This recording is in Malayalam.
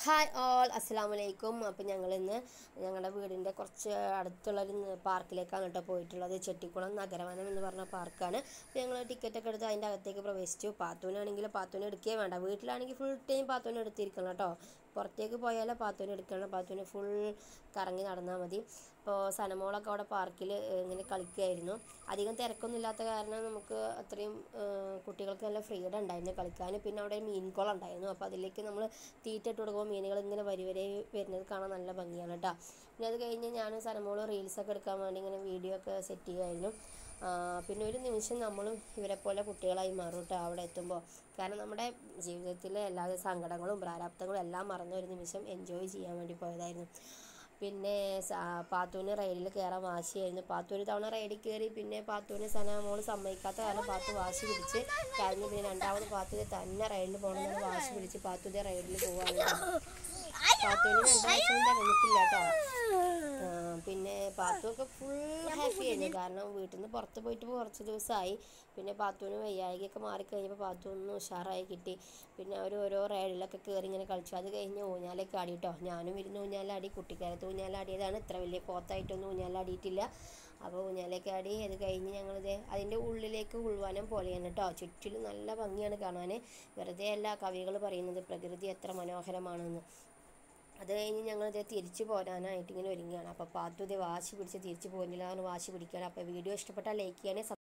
ഹായ് ഓൾ അസ്സലാമലൈക്കും. അപ്പോൾ ഞങ്ങളിന്ന് ഞങ്ങളുടെ വീടിൻ്റെ കുറച്ച് അടുത്തുള്ളൊരു പാർക്കിലേക്കാണ് കേട്ടോ പോയിട്ടുള്ളത്. ചെട്ടിക്കുളം നഗരവനം എന്ന് പറഞ്ഞ പാർക്കാണ്. അപ്പോൾ ഞങ്ങൾ ടിക്കറ്റൊക്കെ എടുത്ത് അതിൻ്റെ അകത്തേക്ക് പ്രവേശിച്ചു. പാത്തൂനാണെങ്കിൽ പാത്തൂനെ എടുക്കുകയും വേണ്ട, വീട്ടിലാണെങ്കിൽ ഫുൾ ടൈം പാത്തൂനെ എടുത്തിരിക്കണം കേട്ടോ. പുറത്തേക്ക് പോയാലേ പാത്തൂനെ എടുക്കണം. പാത്തൂന് ഫുൾ കറങ്ങി നടന്നാൽ മതി. അപ്പോൾ സനമോളൊക്കെ അവിടെ പാർക്കിൽ ഇങ്ങനെ കളിക്കുകയായിരുന്നു. അധികം തിരക്കൊന്നും ഇല്ലാത്ത കാരണം നമുക്ക് അത്രയും കുട്ടികൾക്ക് നല്ല ഫ്രീഡം ഉണ്ടായിരുന്നു കളിക്കാൻ. പിന്നെ അവിടെ മീൻകുളം ഉണ്ടായിരുന്നു. അപ്പോൾ അതിലേക്ക് നമ്മൾ തീറ്റ ഇട്ട് കൊടുക്കുമ്പോൾ മീനുകൾ ഇങ്ങനെ വരി വരുന്നത് കാണാൻ നല്ല ഭംഗിയാണ് കേട്ടോ. പിന്നെ അത് കഴിഞ്ഞ് ഞാനും സനമോളും റീൽസൊക്കെ എടുക്കാൻ വേണ്ടി ഇങ്ങനെ വീഡിയോ ഒക്കെ സെറ്റ് ചെയ്യുമായിരുന്നു. പിന്നെ ഒരു നിമിഷം നമ്മളും ഇവരെ പോലെ കുട്ടികളായി മാറും കേട്ടോ അവിടെ എത്തുമ്പോൾ. കാരണം നമ്മുടെ ജീവിതത്തിലെ എല്ലാ സങ്കടങ്ങളും പ്രാരാബ്ദങ്ങളും എല്ലാം മറന്ന ഒരു നിമിഷം എൻജോയ് ചെയ്യാൻ വേണ്ടി പോയതായിരുന്നു. പിന്നെ പാത്തൂന് റൈഡിൽ കയറാൻ വാശിയായിരുന്നു. പാത്തു ഒരു തവണ റൈഡിൽ കയറി, പിന്നെ പാത്തൂന് സനമോൾ സമ്മതിക്കാത്ത കാരണം പാത്തു വാശി പിടിച്ച് കഴിഞ്ഞ്. പിന്നെ രണ്ടാമത് പാത്തു തന്നെ റൈഡിൽ പോകണമെന്ന് വാശി പിടിച്ച് പാത്തു ഇതേ റൈഡിൽ പോകാൻ പാത്തുവിന് 2 വയസ്സൊന്നും തികഞ്ഞിട്ടില്ല കേട്ടോ. പിന്നെ പാത്തുവൊക്കെ ഫുൾ ഹാപ്പി ആയിരുന്നു. കാരണം വീട്ടിൽ നിന്ന് പുറത്ത് പോയിട്ട് കുറച്ച് ദിവസമായി. പിന്നെ പാത്തുവിന് വയ്യായികയൊക്കെ മാറിക്കഴിഞ്ഞപ്പോൾ പാത്തു ഒന്ന് ഉഷാറായി കിട്ടി. പിന്നെ അവർ ഓരോ റൈഡിലൊക്കെ കയറി ഇങ്ങനെ കളിച്ചു. അത് കഴിഞ്ഞ് ഊഞ്ഞാലൊക്കെ ആടി കേട്ടോ. ഞാനും ഇരുന്ന് ഊഞ്ഞാലാടി. കുട്ടിക്കാലത്ത് ഊഞ്ഞാലാടിയതാണ്. ഇത്ര വലിയ പോത്തായിട്ടൊന്നും ഊഞ്ഞാലാടിയിട്ടില്ല. അപ്പോൾ ഊഞ്ഞാലൊക്കെ ആടി. അത് കഴിഞ്ഞ് ഞങ്ങളിത് അതിൻ്റെ ഉള്ളിലേക്ക് ഉൾവനം പോലെയാണ് കേട്ടോ. ചുറ്റിലും നല്ല ഭംഗിയാണ് കാണാൻ. വെറുതെ അല്ല കവികൾ പറയുന്നത് പ്രകൃതി എത്ര മനോഹരമാണെന്ന്. അത് കഴിഞ്ഞ് ഞങ്ങളിത് തിരിച്ചു പോരാനായിട്ട് ഇങ്ങനെ ഒരുങ്ങുകയാണ്. അപ്പോൾ പാത്തു ഇത് വാശി പിടിച്ച് തിരിച്ചു പോകുന്നില്ല എന്ന് വാശി പിടിക്കുകയാണ്. അപ്പോൾ വീഡിയോ ഇഷ്ടപ്പെട്ടാൽ ലൈക്ക് ചെയ്യണേ.